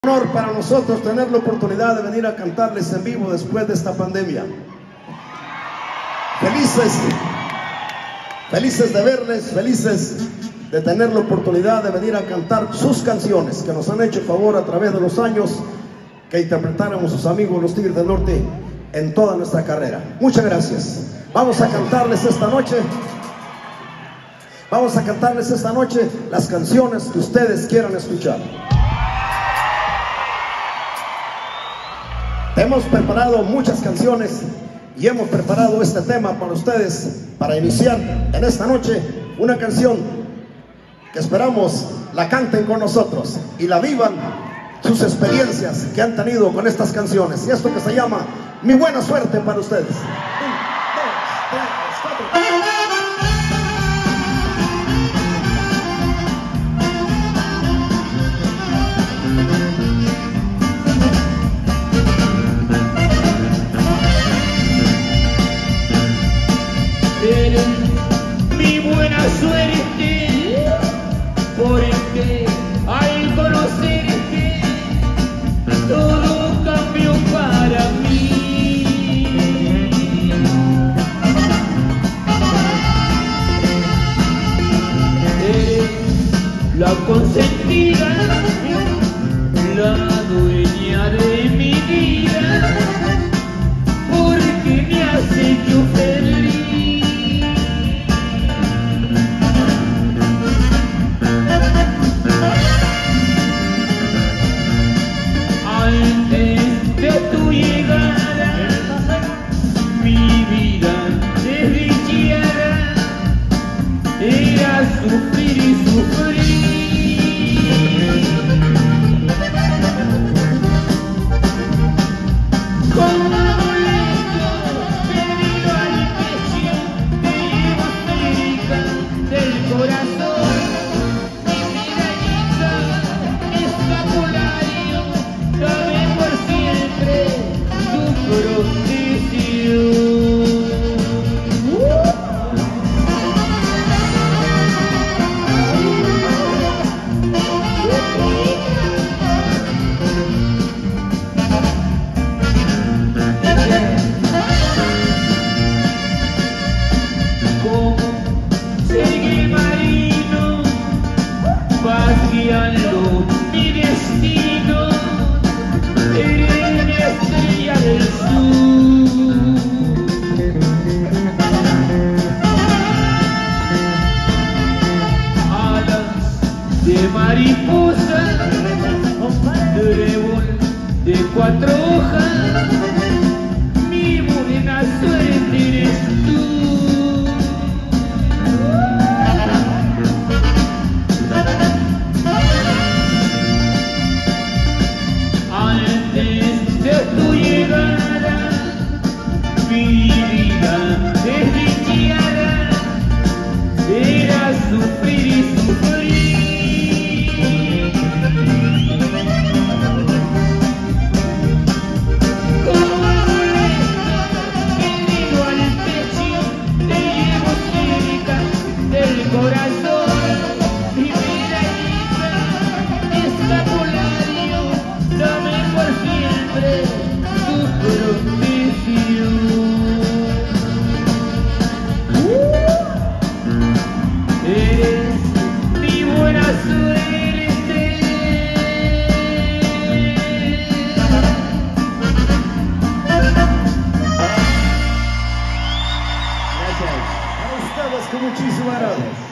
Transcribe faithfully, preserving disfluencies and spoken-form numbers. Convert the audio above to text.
Honor para nosotros tener la oportunidad de venir a cantarles en vivo después de esta pandemia. Felices, felices de verles, felices de tener la oportunidad de venir a cantar sus canciones que nos han hecho favor a través de los años que interpretáramos sus amigos los Tigres del Norte en toda nuestra carrera. Muchas gracias. Vamos a cantarles esta noche, vamos a cantarles esta noche las canciones que ustedes quieran escuchar. Hemos preparado muchas canciones y hemos preparado este tema para ustedes, para iniciar en esta noche una canción que esperamos la canten con nosotros y la vivan sus experiencias que han tenido con estas canciones. Y esto que se llama Mi Buena Suerte para ustedes. Un, dos, tres, cuatro. Eres mi buena suerte, porque al conocerte todo cambió para mí. Eres la consentida, la dueña de mi vida, porque me has hecho feliz. Antes de tu llegada, mi vida desdichada era sufrir y sufrir. Como un amuleto pedido al pecho, te llevo cerca del corazón. Mi medallita, escapulario, dame por siempre tu protección. Como seguir marino, vaciando mi destino. Eres mi estrella del sur. Alas de mariposa, trébol de cuatro hojas, mi buena suerte eres tú. Antes de tu llegada, mi vida desdichada era sufrir y sufrir. Como un amuleto pedido al pecho, te llevo cerca del corazón. Mi medallita, escapulario, dame por siempre tu protección. Eres mi buena suerte. Gracias a ustedes con muchísimas gracias.